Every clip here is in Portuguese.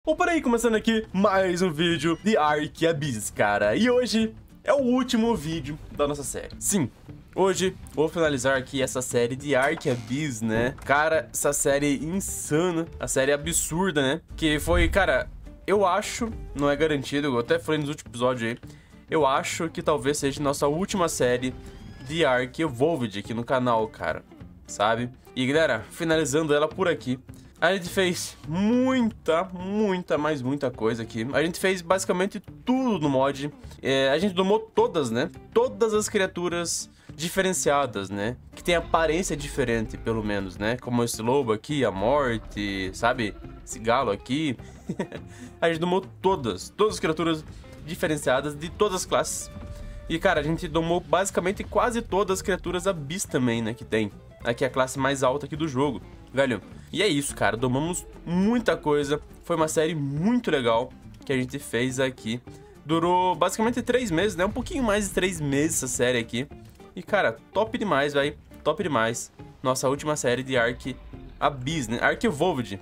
Opa aí, começando aqui mais um vídeo de Ark Abyss, cara. E hoje é o último vídeo da nossa série. Sim, hoje vou finalizar aqui essa série de Ark Abyss, né? Cara, essa série insana, a série absurda, né? Que foi, cara, eu acho, não é garantido, eu até falei nos últimos episódios aí, eu acho que talvez seja nossa última série de Ark Evolved aqui no canal, cara, sabe? E galera, finalizando ela por aqui. A gente fez muita coisa aqui. A gente fez basicamente tudo no mod. A gente domou todas, né? Todas as criaturas diferenciadas, né? Que tem aparência diferente, pelo menos, né? Como esse lobo aqui, a morte, sabe? Esse galo aqui. A gente domou todas as criaturas diferenciadas de todas as classes. E, cara, a gente domou basicamente quase todas as criaturas Abyss também, né? Que tem. Aqui é a classe mais alta aqui do jogo, velho. E é isso, cara, domamos muita coisa. Foi uma série muito legal que a gente fez aqui. Durou basicamente 3 meses, né? Um pouquinho mais de 3 meses essa série aqui. E, cara, top demais, velho. Top demais. Nossa última série de Ark Abyss, né? Ark Evolved.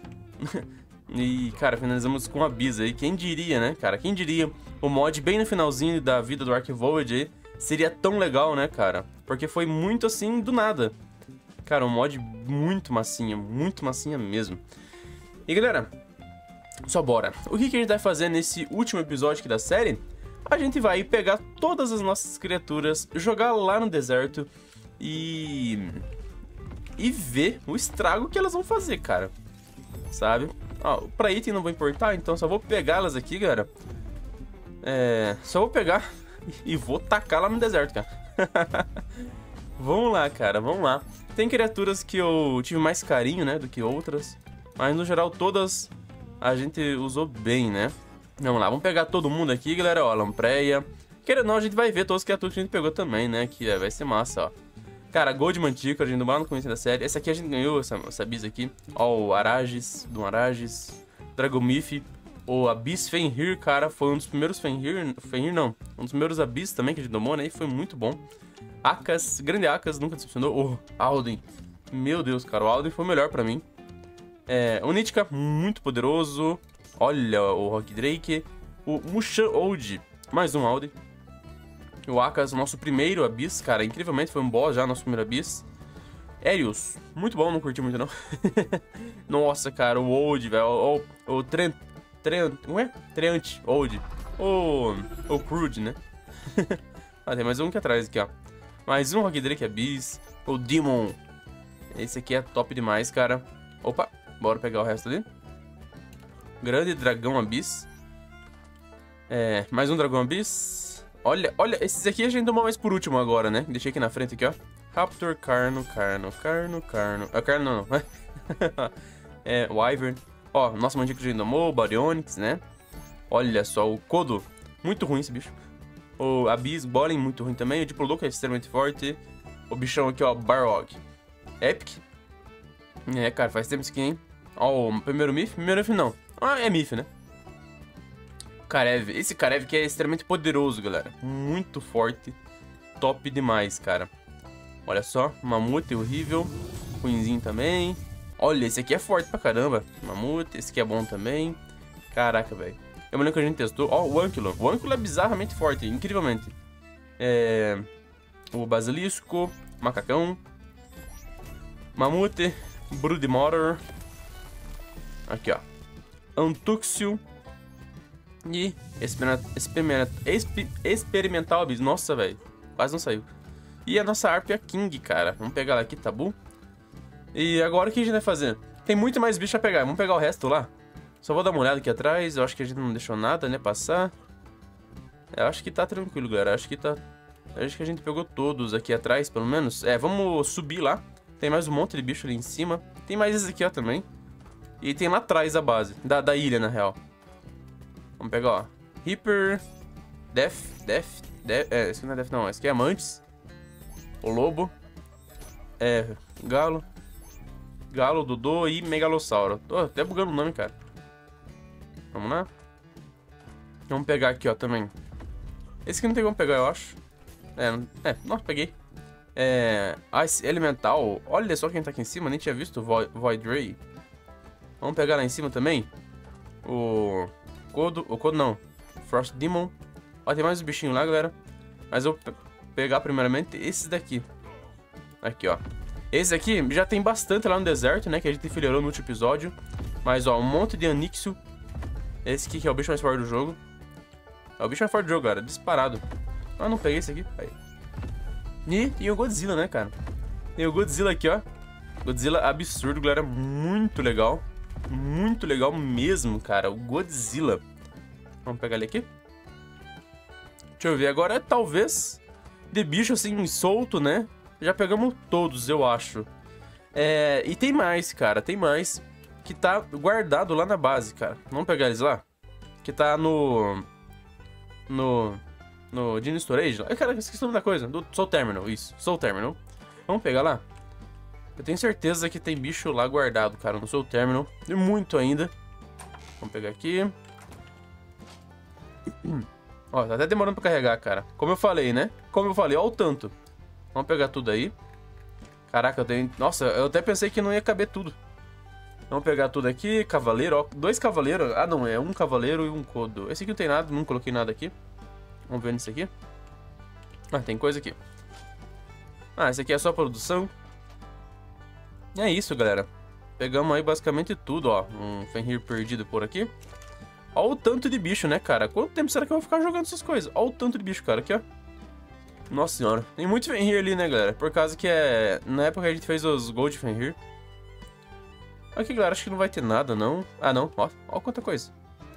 E, cara, finalizamos com Abyss aí. Quem diria, né, cara? Quem diria o mod bem no finalzinho da vida do Ark Evolved aí seria tão legal, né, cara? Porque foi muito assim, do nada. Cara, um mod muito massinha mesmo. E galera, só bora. O que a gente vai fazer nesse último episódio aqui da série? A gente vai pegar todas as nossas criaturas, jogar lá no deserto e ver o estrago que elas vão fazer, cara. Sabe? Ó, pra item não vou importar, então só vou pegar elas aqui, galera. Só vou pegar e vou tacar lá no deserto, cara. Vamos lá, cara, vamos lá. Tem criaturas que eu tive mais carinho, né, do que outras. Mas, no geral, todas a gente usou bem, né? Vamos lá, vamos pegar todo mundo aqui, galera. Ó, Lampreia. Querendo ou não, a gente vai ver todas as criaturas que a gente pegou também, né? Que vai ser massa, ó. Cara, Gold Manticore, a gente não conhece da série. Essa aqui a gente ganhou, essa Abyss aqui. Ó, o Arages, do Arages. Dragomyth. O Abyss Fenrir, cara, foi um dos primeiros Fenrir não. Um dos primeiros Abyss também que a gente domou, né? E foi muito bom. Akas, grande Akas, nunca decepcionou. Oh, Alden. Meu Deus, cara, o Alden foi o melhor pra mim. O Nitka, muito poderoso. Olha, o Rock Drake. O Mushan Old, mais um Alden. O Akas, nosso primeiro Abyss, cara, incrivelmente foi um boss já, nosso primeiro Abyss. Erius, muito bom, não curti muito não. Nossa, cara, o Old, velho. O Treant, Old. O Crude, né? Ah, tem mais um aqui atrás, aqui, ó. Mais um Rock Drake Abyss. O Demon. Esse aqui é top demais, cara. Opa, bora pegar o resto ali. Grande Dragão Abyss. Mais um Dragão Abyss. Olha, esses aqui a gente tomou mais por último agora, né? Deixei aqui na frente, aqui, ó. Raptor, Carno. Carno não. Wyvern. Ó, nosso Manticore que a gente tomou, o Baryonyx, né? Olha só, o Kodo. Muito ruim esse bicho. O Abyss Golem, muito ruim também. O Diplodocus é extremamente forte. O bichão aqui, ó, Barog. Epic. Cara, faz tempo isso aqui, hein? Ó, o primeiro Myth. Primeiro Myth não. Ah, é Myth, né? Karev. Esse Karev que é extremamente poderoso, galera. Muito forte. Top demais, cara. Olha só. Mamute horrível. Ruinzinho também. Olha, esse aqui é forte pra caramba. Mamute. Esse aqui é bom também. Caraca, velho. Eu me lembro que a gente testou. Ó, o Ankylo. O Ankylo é bizarramente forte, incrivelmente. O Basilisco. Macacão. Mamute. Broodmother. Aqui, ó. Antuxio. E Experimental Abyss. Nossa, velho. Quase não saiu. E a nossa Harpia King, cara. Vamos pegar ela aqui, tabu. E agora o que a gente vai fazer? Tem muito mais bicho a pegar. Vamos pegar o resto lá. Só vou dar uma olhada aqui atrás. Eu acho que a gente não deixou nada, né, passar. Eu acho que tá tranquilo, galera. Acho que a gente pegou todos aqui atrás, pelo menos. Vamos subir lá. Tem mais um monte de bicho ali em cima. Tem mais esse aqui, ó, também. E tem lá atrás a base. Da ilha, na real. Vamos pegar, ó. Reaper. Death. Esse aqui não é Death, não. Esse aqui é Amantes. O Lobo. Galo. Galo, Dodô e Megalossauro. Tô até bugando o nome, cara. Vamos lá. Vamos pegar aqui, ó, também. Esse aqui não tem como pegar, eu acho. Nossa, peguei. Ice Elemental. Olha só quem tá aqui em cima, nem tinha visto o Void Ray. Vamos pegar lá em cima também. o Kodo não, Frost Demon. Ó, tem mais um bichinho lá, galera. Mas eu vou pegar primeiramente esses daqui. Aqui, ó. Esse aqui já tem bastante lá no deserto, né? Que a gente filhorou no último episódio. Mas, ó, um monte de Anixio. Esse aqui que é o bicho mais forte do jogo. É o bicho mais forte do jogo, galera. Disparado. Ah, não peguei esse aqui. Aí. E tem o Godzilla, né, cara? Tem o Godzilla aqui, ó. Godzilla absurdo, galera. Muito legal. Muito legal mesmo, cara. O Godzilla. Vamos pegar ele aqui. Deixa eu ver. Agora, talvez, de bicho assim, solto, né? Já pegamos todos, eu acho. E tem mais, cara. Tem mais. Que tá guardado lá na base, cara. Vamos pegar eles lá? Que tá no Dino Storage. Cara, esqueci o nome da coisa. Do Soul Terminal, isso. Soul Terminal. Vamos pegar lá? Eu tenho certeza que tem bicho lá guardado, cara, no Soul Terminal. E muito ainda. Vamos pegar aqui. Ó, tá até demorando pra carregar, cara. Como eu falei, né? Como eu falei, ó o tanto. Vamos pegar tudo aí. Caraca, eu tenho... Nossa, eu até pensei que não ia caber tudo. Vamos pegar tudo aqui. Cavaleiro, ó. 2 cavaleiros. Ah, não. É um cavaleiro e um Kodo. Esse aqui não tem nada. Não coloquei nada aqui. Vamos ver nesse aqui. Ah, tem coisa aqui. Ah, esse aqui é só produção. É isso, galera. Pegamos aí basicamente tudo, ó. Um Fenrir perdido por aqui. Ó o tanto de bicho, né, cara? Quanto tempo será que eu vou ficar jogando essas coisas? Ó o tanto de bicho, cara. Aqui, ó. Nossa senhora. Tem muito Fenrir ali, né, galera? Por causa que é... Na época que a gente fez os Gold Fenrir. Aqui, galera. Acho que não vai ter nada, não. Ah, não. Ó quanta coisa.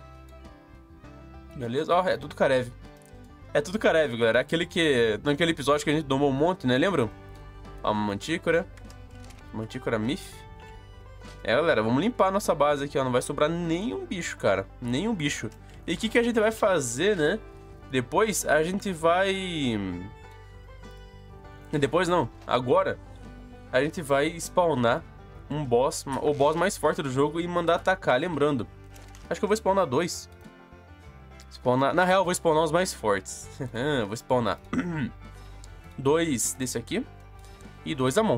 Beleza. Ó, é tudo Karev. É tudo Karev, galera. Aquele que... Naquele episódio que a gente domou um monte, né? Lembram? Ó, uma Mantícora. Mantícora Myth. Galera, vamos limpar a nossa base aqui, ó. Não vai sobrar nenhum bicho, cara. Nenhum bicho. E o que a gente vai fazer, né? Depois a gente vai... Depois não. Agora a gente vai spawnar um boss, o boss mais forte do jogo, e mandar atacar. Lembrando, acho que eu vou spawnar 2. Na real, eu vou spawnar os mais fortes. Vou spawnar 2 desse aqui e 2 Amon.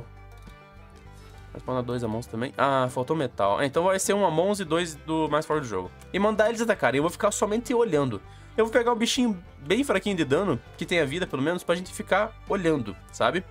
Vai spawnar 2 Amons também. Ah, faltou metal. Então vai ser um Amons e 2 do mais forte do jogo. E mandar eles atacarem. Eu vou ficar somente olhando. Eu vou pegar um bichinho bem fraquinho de dano, que tenha vida pelo menos, pra gente ficar olhando, sabe?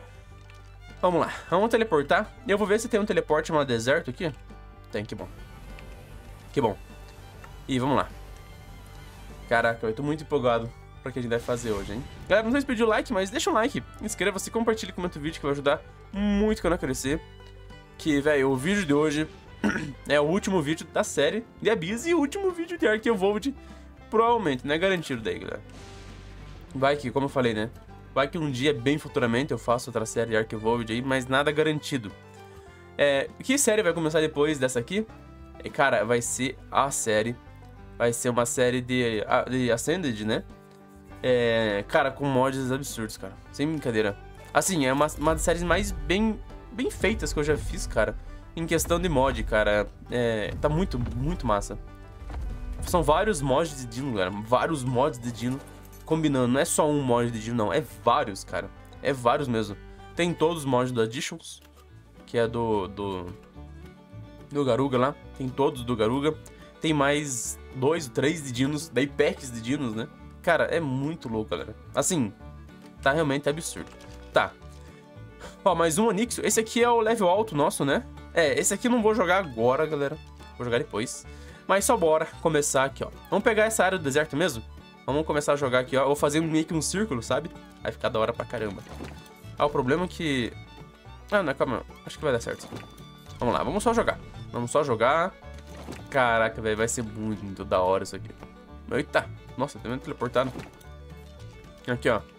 Vamos lá. Vamos teleportar. Eu vou ver se tem um teleporte no deserto aqui. Tem, que bom. Que bom. E vamos lá. Caraca, eu tô muito empolgado pra que a gente vai fazer hoje, hein? Galera, não sei se pediu like, mas deixa um like. Inscreva-se, compartilhe, comenta o vídeo que vai ajudar muito o canal a crescer. Que, velho, o vídeo de hoje é o último vídeo da série de Abyss e o último vídeo de Ark Evolved. Provavelmente, não é garantido daí, galera. Vai que, como eu falei, né? Vai que um dia, bem futuramente, eu faço outra série de Ark Evolved aí, mas nada garantido. Que série vai começar depois dessa aqui? Cara, vai ser a série. Vai ser uma série de Ascended, né? Cara, com mods absurdos, cara. Sem brincadeira. Assim, é uma das séries mais bem feitas que eu já fiz, cara. Em questão de mod, cara. Tá muito, muito massa. São vários mods de Dino, galera. Vários mods de Dino combinando. Não é só um mod de Dino, não. É vários, cara. É vários mesmo. Tem todos os mods do Additions, que é do Garuga lá. Tem todos do Garuga. Tem mais 2, 3 de Dinos. Daí packs de Dinos, né? Cara, é muito louco, galera. Assim, tá realmente absurdo. Tá. Ó, mais um Anixio. Esse aqui é o level alto nosso, né? Esse aqui eu não vou jogar agora, galera. Vou jogar depois. Mas só bora começar aqui, ó. Vamos pegar essa área do deserto mesmo? Vamos começar a jogar aqui, ó. Eu vou fazer meio que um círculo, sabe? Vai ficar da hora pra caramba. O problema é que... Ah, não, calma. Acho que vai dar certo. Vamos lá, vamos só jogar. Vamos só jogar. Caraca, velho, vai ser muito da hora isso aqui. Eita. Nossa, tem me teleportado. Aqui, ó.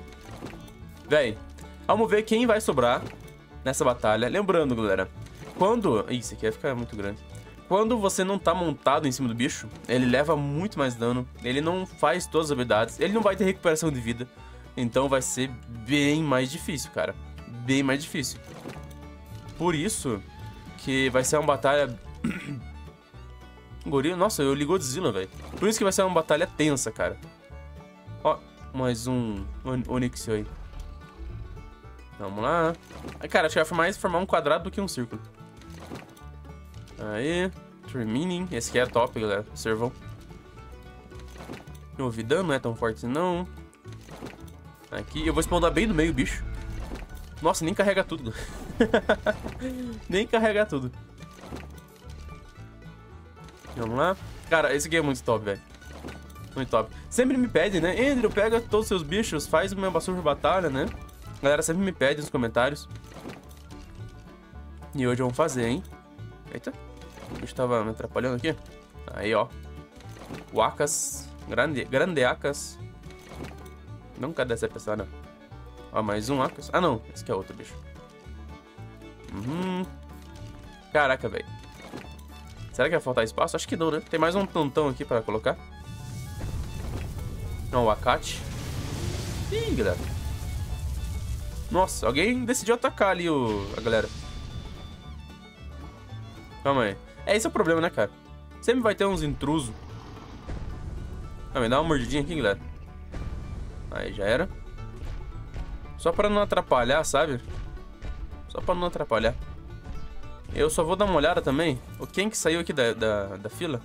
Véi, vamos ver quem vai sobrar nessa batalha. Lembrando, galera, quando... Isso aqui vai ficar muito grande. Quando você não tá montado em cima do bicho, ele leva muito mais dano. Ele não faz todas as habilidades. Ele não vai ter recuperação de vida. Então vai ser bem mais difícil, cara. Bem mais difícil. Por isso que vai ser uma batalha... Gorila? Nossa, eu li Godzilla, velho. Por isso que vai ser uma batalha tensa, cara. Ó, mais um Onixio aí. Vamos lá. Cara, acho que vai mais formar um quadrado do que um círculo. Aí. Termining. Esse aqui é top, galera. Observam. Não ouvi dano, não é tão forte não. Aqui. Eu vou spawnar bem no meio, bicho. Nossa, nem carrega tudo. Nem carrega tudo. Vamos lá. Cara, esse aqui é muito top, velho. Muito top. Sempre me pedem, né? Andrew, pega todos os seus bichos, faz uma basura de batalha, né? A galera sempre me pede nos comentários. E hoje vamos fazer, hein? Eita. O bicho tava me atrapalhando aqui. Aí, ó. Wacas. Grandeacas. Não, cadê essa pessoa, não? Ó, mais um Wacas. Ah, não. Esse aqui é outro bicho. Caraca, velho. Será que vai faltar espaço? Acho que não, né? Tem mais um plantão aqui pra colocar. Não, o Akate. Ih, galera. Nossa, alguém decidiu atacar ali a galera. Calma aí. Esse é o problema, né, cara? Sempre vai ter uns intrusos. Calma aí, dá uma mordidinha aqui, galera. Aí, já era. Só pra não atrapalhar, sabe? Só pra não atrapalhar. Eu só vou dar uma olhada também. Quem que saiu aqui da fila?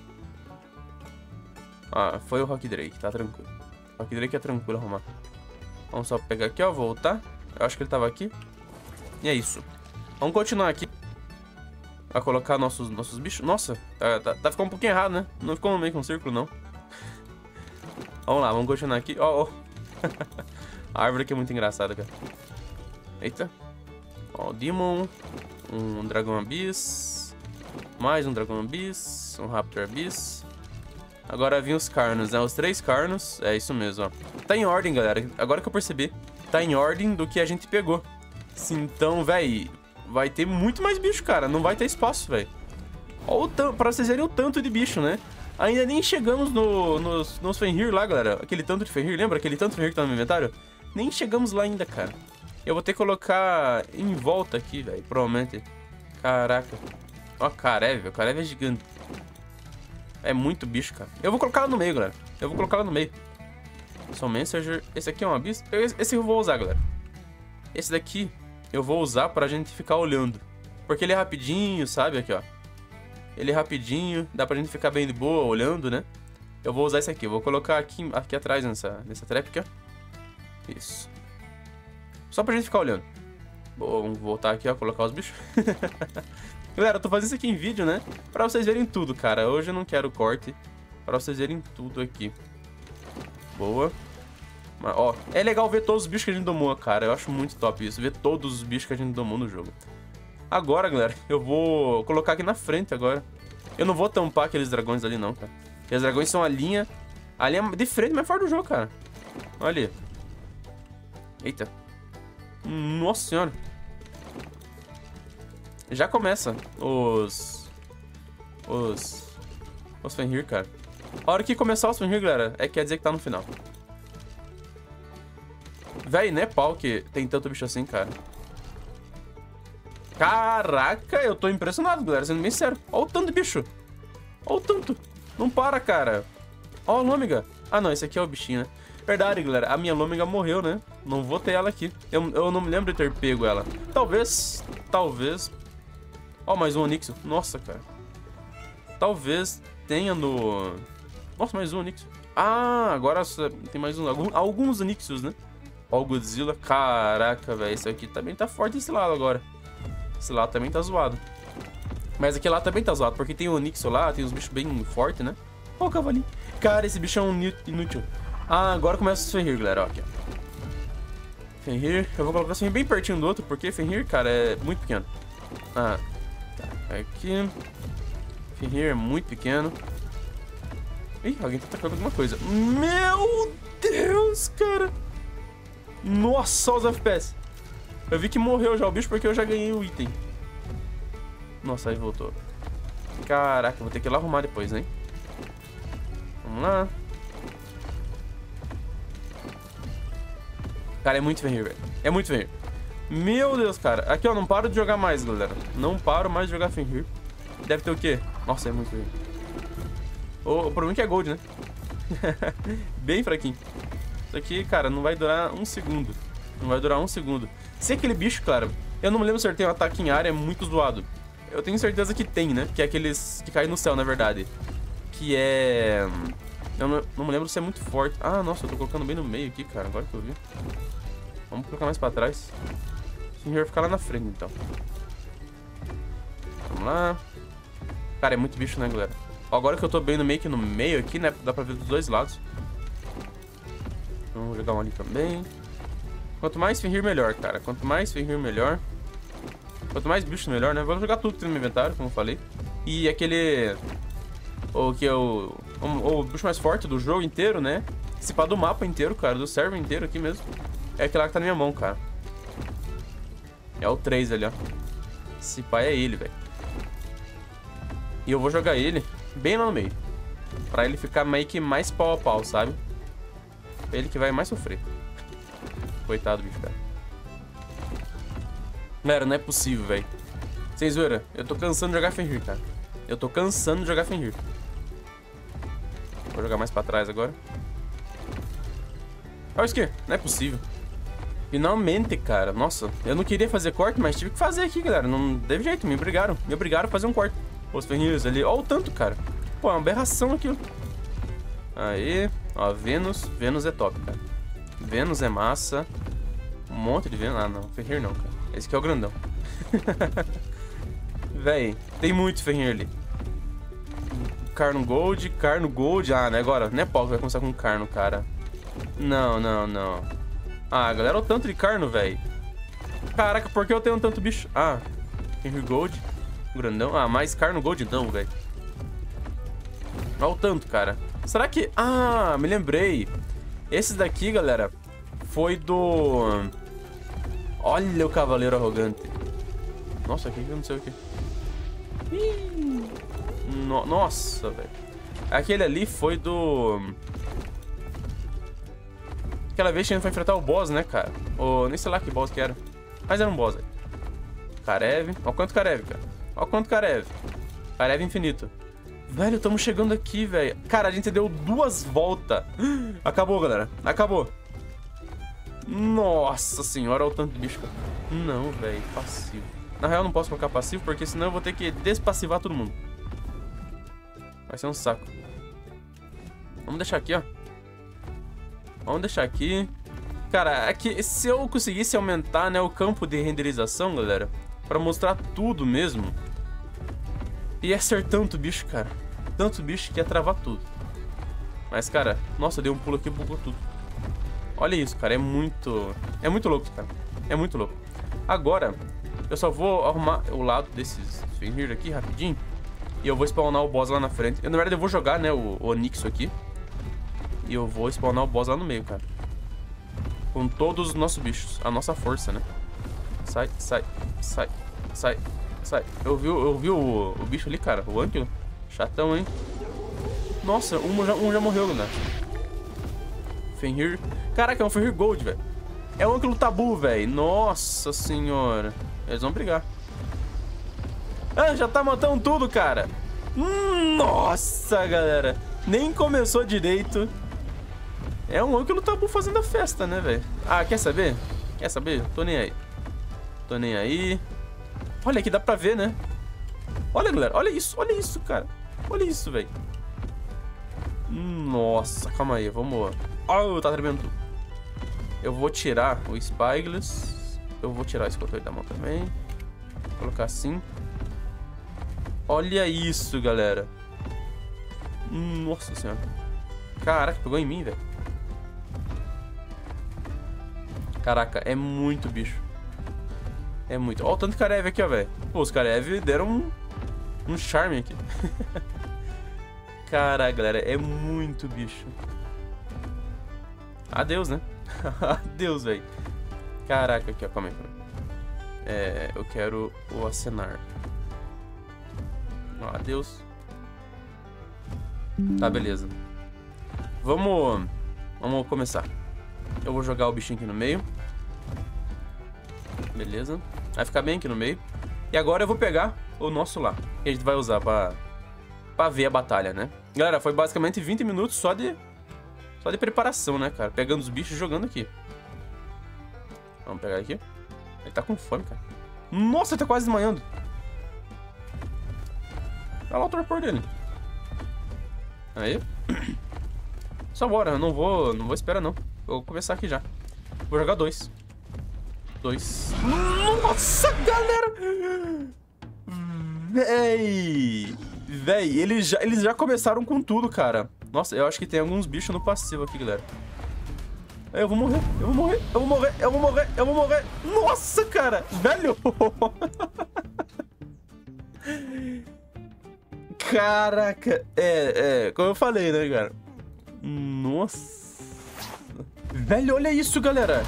Ah, foi o Rock Drake, tá tranquilo. Rock Drake é tranquilo arrumar. Vamos só pegar aqui, ó, voltar. Eu acho que ele tava aqui. E é isso. Vamos continuar aqui. A colocar nossos bichos. Nossa, tá ficando um pouquinho errado, né? Não ficou meio que um círculo, não. Vamos lá, vamos continuar aqui. Ó. A árvore aqui é muito engraçada, cara. Eita. Ó, o Demon. Um Dragão Abyss. Mais um Dragão Abyss. Um Raptor Abyss. Agora vem os Carnos, né? Os 3 Carnos. É isso mesmo, ó. Tá em ordem, galera. Agora que eu percebi. Tá em ordem do que a gente pegou. Então, véi, vai ter muito mais bicho, cara. Não vai ter espaço, véi. Ó, pra vocês verem o tanto de bicho, né? Ainda nem chegamos nos Fenrir lá, galera. Aquele tanto de Fenrir, lembra? Aquele tanto de Fenrir que tá no meu inventário? Nem chegamos lá ainda, cara. Eu vou ter que colocar em volta aqui, velho. Provavelmente. Caraca. Ó, Carev. O Carev é gigante. É muito bicho, cara. Eu vou colocar ela no meio, galera. Eu vou colocar ela no meio. Soul Messenger. Esse aqui é um Abyss. Esse eu vou usar, galera. Esse daqui eu vou usar pra gente ficar olhando. Porque ele é rapidinho, sabe? Aqui, ó. Ele é rapidinho. Dá pra gente ficar bem de boa olhando, né? Eu vou usar esse aqui. Eu vou colocar aqui atrás nessa trap aqui, ó. Isso. Só pra gente ficar olhando. Vamos voltar aqui, ó. Colocar os bichos. Galera, eu tô fazendo isso aqui em vídeo, né? Pra vocês verem tudo, cara. Hoje eu não quero corte. Pra vocês verem tudo aqui. Boa. Mas, ó, é legal ver todos os bichos que a gente domou, cara. Eu acho muito top isso. Ver todos os bichos que a gente domou no jogo. Agora, galera, eu vou colocar aqui na frente agora. Eu não vou tampar aqueles dragões ali, não, cara. Aqueles dragões são a linha de frente mais forte do jogo, cara. Olha ali. Eita. Nossa senhora. Já começa os Fenrir, cara. A hora que começar os Fenrir, galera, quer dizer que tá no final. Véi, não é pau que tem tanto bicho assim, cara. Caraca, eu tô impressionado, galera, sendo bem sério. Olha o tanto de bicho. Olha o tanto. Não para, cara. Olha a Lômega. Ah, não, esse aqui é o bichinho, né? Verdade, galera, a minha Lômega morreu, né? Não vou ter ela aqui. Eu não me lembro de ter pego ela. Talvez. Ó, mais um Onyxo. Nossa, cara. Talvez tenha no... Nossa, mais um Onyxo. Ah, agora tem mais alguns Onyxios, né? Ó, o Godzilla. Caraca, velho. Esse aqui também tá forte esse lado agora. Esse lado também tá zoado. Mas aquele lá também tá zoado, porque tem o Onyxo lá, tem uns bichos bem fortes, né? Ó o cavalinho. Cara, esse bicho é um inútil. Ah, agora começa os Fenrir, galera. Ó, aqui, ó. Fenrir. Eu vou colocar assim bem pertinho do outro, porque Fenrir, cara, é muito pequeno. Ah, tá. Aqui. Fenrir é muito pequeno. Ih, alguém tá atacando alguma coisa. Meu Deus, cara. Nossa, olha os FPS. Eu vi que morreu já o bicho porque eu já ganhei o item. Nossa, aí voltou. Caraca, vou ter que ir lá arrumar depois, hein? Vamos lá. Cara, é muito Fenrir, velho. É muito Fenrir. Meu Deus, cara. Aqui, ó, não paro de jogar mais, galera. Não paro mais de jogar Fenrir. Deve ter o quê? Nossa, é muito Fenrir. O problema é que é Gold, né? Bem fraquinho. Isso aqui, cara, não vai durar um segundo. Não vai durar um segundo. Se aquele bicho, cara, eu não me lembro se ele tem um ataque em área, é muito zoado. Eu tenho certeza que tem, né? Que é aqueles que caem no céu, na verdade. Que é... Eu não me lembro se é muito forte. Ah, nossa, eu tô colocando bem no meio aqui, cara. Agora que eu vi. Vamos colocar mais pra trás. O senhor vai ficar lá na frente, então. Vamos lá. Cara, é muito bicho, né, galera? Ó, agora que eu tô bem no meio, que no meio aqui, né? Dá pra ver dos dois lados. Vamos jogar um ali também. Quanto mais Fenrir, melhor, cara. Quanto mais Fenrir, melhor. Quanto mais bicho, melhor, né? Vou jogar tudo que tem no meu inventário, como eu falei. E aquele... O que é o bicho mais forte do jogo inteiro, né? Esse pá do mapa inteiro, cara. Do server inteiro aqui mesmo. É aquele lá que tá na minha mão, cara. É o 3 ali, ó. Esse pá é ele, velho. E eu vou jogar ele bem lá no meio. Pra ele ficar meio que mais pau a pau, sabe? Ele que vai mais sofrer. Coitado do bicho, cara. Galera, não é possível, velho. Sem zoeira, eu tô cansando de jogar Fenrir, cara. Eu tô cansando de jogar Fenrir. Vou jogar mais pra trás agora. Olha isso aqui, não é possível. Finalmente, cara. Nossa, eu não queria fazer corte, mas tive que fazer aqui, galera. Não teve jeito, me obrigaram. Me obrigaram a fazer um corte. Os Fenrirs ali, ó o tanto, cara. Pô, é uma aberração aquilo. Aí, ó, Vênus. Vênus é top, cara. Vênus é massa. Um monte de Vênus. Ah, não, Fenrir não, cara. Esse aqui é o grandão. Véi, tem muito Fenrir ali. Carno Gold, Carno Gold. Ah, né, agora, não é pau que vai começar com Carno, cara. Não, não, não. Ah, galera, olha o tanto de Carno, velho. Caraca, por que eu tenho tanto bicho? Ah, Fenrir Gold. Grandão. Ah, mais Carno Gold não, velho. Olha o tanto, cara. Será que... Ah, me lembrei. Esse daqui, galera, foi do... Olha o Cavaleiro Arrogante. Nossa, aqui eu não sei o que. Nossa, velho. Aquele ali foi do... Aquela vez que a gente foi enfrentar o boss, né, cara? Nem sei lá que boss que era. Mas era um boss, velho. Karev. Olha quanto Karev, cara. Olha quanto Karev. Karev infinito. Velho, estamos chegando aqui, velho. Cara, a gente deu 2 voltas. Acabou, galera. Acabou. Nossa senhora, olha o tanto de bicho, cara. Não, velho. Passivo. Na real, eu não posso colocar passivo, porque senão eu vou ter que despassivar todo mundo. Vai ser um saco. Vamos deixar aqui, ó. Vamos deixar aqui. Cara, é que se eu conseguisse aumentar, né, o campo de renderização, galera, pra mostrar tudo mesmo, ia ser tanto bicho, cara. Tanto bicho que ia travar tudo. Mas, cara, nossa, deu um pulo aqui e bugou tudo. Olha isso, cara, é muito louco, cara. É muito louco. Agora, eu só vou arrumar o lado desses Fenrir aqui rapidinho. E eu vou spawnar o boss lá na frente. Na verdade, eu vou jogar, né, o Onyx aqui. E eu vou spawnar o boss lá no meio, cara. Com todos os nossos bichos. A nossa força, né? Sai, sai, sai, sai, sai. Eu vi o bicho ali, cara. O Ankylo. Chatão, hein? Nossa, um já morreu, né? Fenrir. Caraca, é um Fenrir Gold, velho. É um Ankylo Tabu, velho. Nossa senhora. Eles vão brigar. Ah, já tá matando tudo, cara. Nossa, galera. Nem começou direito. É um Ankylo Tabu fazendo a festa, né, velho? Ah, quer saber? Quer saber? Tô nem aí. Tô nem aí. Olha aqui, dá pra ver, né? Olha, galera. Olha isso, cara. Olha isso, velho. Nossa, calma aí. Vamos... Oh, tá tremendo tudo. Eu vou tirar o Spyglass. Eu vou tirar esse controle da mão também. Vou colocar assim. Olha isso, galera. Nossa senhora. Caraca, pegou em mim, velho. Caraca, é muito bicho. É muito. Olha o tanto de Karev aqui, ó, velho. Pô, os Karev deram um charme aqui. Caraca, galera, é muito bicho. Adeus, né? Adeus, velho. Caraca, aqui, ó, calma aí. Eu quero o acenar. Ó, adeus. Tá, beleza. Vamos começar. Eu vou jogar o bichinho aqui no meio. Beleza. Vai ficar bem aqui no meio. E agora eu vou pegar o nosso lá, que a gente vai usar pra ver a batalha, né? Galera, foi basicamente 20 minutos só de preparação, né, cara? Pegando os bichos e jogando aqui. Vamos pegar aqui. Ele tá com fome, cara. Nossa, ele tá quase desmanhando. Olha lá o torpor dele. Aí. Só bora, eu não vou esperar não. Eu vou começar aqui já. Vou jogar 2. Nossa, galera! Véi, eles já começaram com tudo, cara. Nossa, eu acho que tem alguns bichos no passivo aqui, galera. Eu vou morrer. Nossa, cara! Velho! Caraca! Como eu falei, né, cara? Nossa! Velho, olha isso, galera!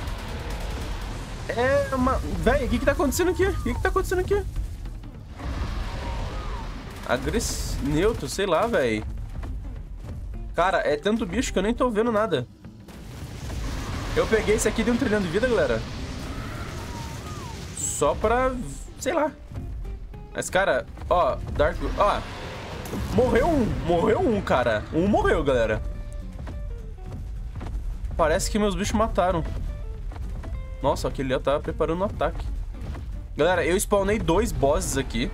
Véi, o que tá acontecendo aqui? Neutro, sei lá, velho. Cara, é tanto bicho que eu nem tô vendo nada. Eu peguei esse aqui de 1 trilhão de vida, galera. Só pra... sei lá. Mas, cara, ó, Dark... ó, morreu um, cara. Um morreu, galera. Parece que meus bichos mataram. Nossa, aquele ali tá preparando um ataque. Galera, eu spawnei 2 bosses aqui.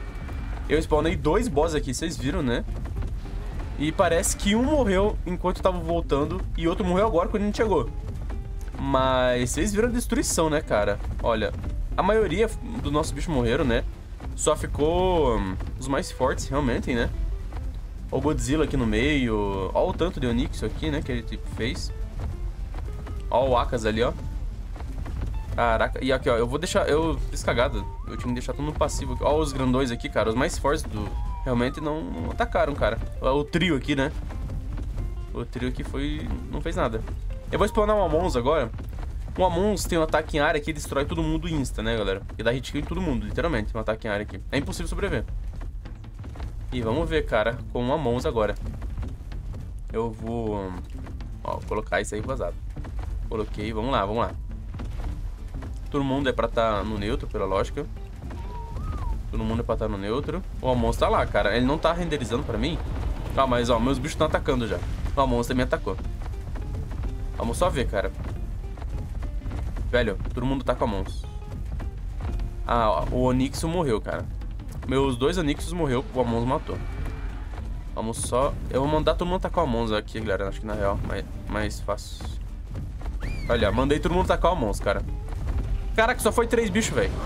Vocês viram, né? E parece que um morreu enquanto eu tava voltando e outro morreu agora quando a gente chegou. Mas vocês viram a destruição, né, cara? Olha, a maioria dos nossos bichos morreram, né? Só ficou os mais fortes, realmente, né? Ó o Godzilla aqui no meio. Ó o tanto de Onyx aqui, né, que ele tipo fez. Ó o Akas ali, ó. Caraca, e aqui, ó, eu vou deixar... eu fiz cagada. Eu tinha que deixar tudo no passivo aqui. Ó os grandões aqui, cara. Os mais fortes realmente não atacaram, cara. O trio aqui, né? O trio aqui não fez nada. Eu vou spawnar um Amons agora. Um Amons tem um ataque em área que destrói todo mundo insta, né, galera? E dá hit kill em todo mundo, literalmente. Um ataque em área aqui. É impossível sobreviver. E vamos ver, cara, com um Amons agora. Eu vou... ó, colocar isso aí vazado. Coloquei, vamos lá. Todo mundo é pra estar no neutro, pela lógica. Todo mundo é pra estar no neutro. O Amons tá lá, cara. Ele não tá renderizando pra mim. Ah, mas, ó, meus bichos estão atacando já. O Amons também atacou. Vamos só ver, cara. Velho, todo mundo tá com a Amons. Ah, ó, o Onyx morreu, cara. Meus 2 Onyx morreu, o Amons matou. Vamos só... eu vou mandar todo mundo tacar o Amons aqui, galera. Acho que na real, mais fácil. Olha, mandei todo mundo tacar o Amons, cara. Caraca, só foi 3 bichos, velho.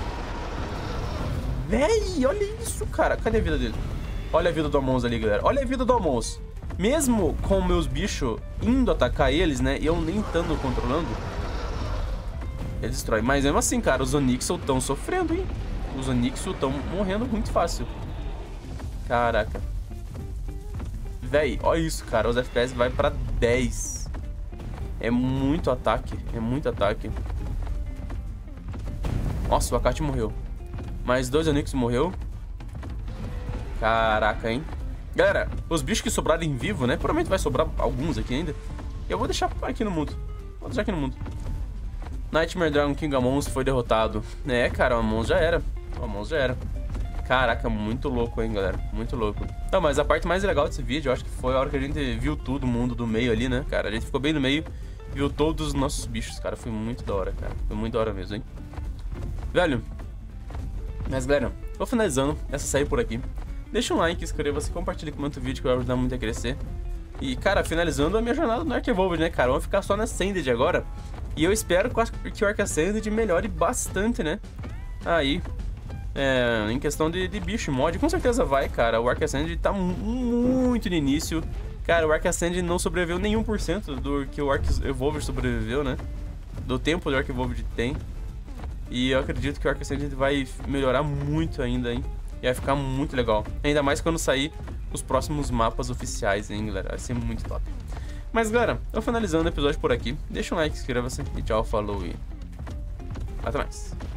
Véi, olha isso, cara. Cadê a vida dele? Olha a vida do Amons ali, galera. Olha a vida do Amons. Mesmo com meus bichos indo atacar eles, né? E eu nem estando controlando, ele destrói. Mas mesmo assim, cara, os Onyx estão sofrendo, hein? Os Onyx estão morrendo muito fácil. Caraca. Véi, olha isso, cara. Os FPS vai pra 10. É muito ataque. Nossa, o Akati morreu. Mais 2 Onyx morreu. Caraca, hein? Galera, os bichos que sobrarem vivo, né? Provavelmente vai sobrar alguns aqui ainda. Eu vou deixar aqui no mundo. Nightmare Dragon King Amons foi derrotado. É, cara, o Amons já era. Caraca, muito louco, hein, galera. Muito louco. Não, mas a parte mais legal desse vídeo, eu acho que foi a hora que a gente viu tudo, o mundo do meio ali, né, cara? A gente ficou bem no meio, viu todos os nossos bichos, cara. Foi muito da hora, cara. Foi muito da hora mesmo, hein? Velho. Mas, galera, vou finalizando essa série por aqui. Deixa um like, inscreva-se, compartilhe, comenta o vídeo que vai ajudar muito a crescer. E, cara, finalizando a minha jornada no Ark Evolved, né, cara? Vamos ficar só na Ascended agora. E eu espero que o Ark Ascended melhore bastante, né? Aí, em questão de bicho mod, com certeza vai, cara. O Ark Ascended tá muito no início. Cara, o Ark Ascended não sobreviveu nenhum por cento do que o Ark Evolved sobreviveu, né? Do tempo do Ark Evolved tem. E eu acredito que o Ark Ascended vai melhorar muito ainda, hein? E vai ficar muito legal. Ainda mais quando sair os próximos mapas oficiais, hein, galera? Vai ser muito top. Mas, galera, eu finalizando o episódio por aqui. Deixa um like, inscreva-se e tchau, falou e até mais.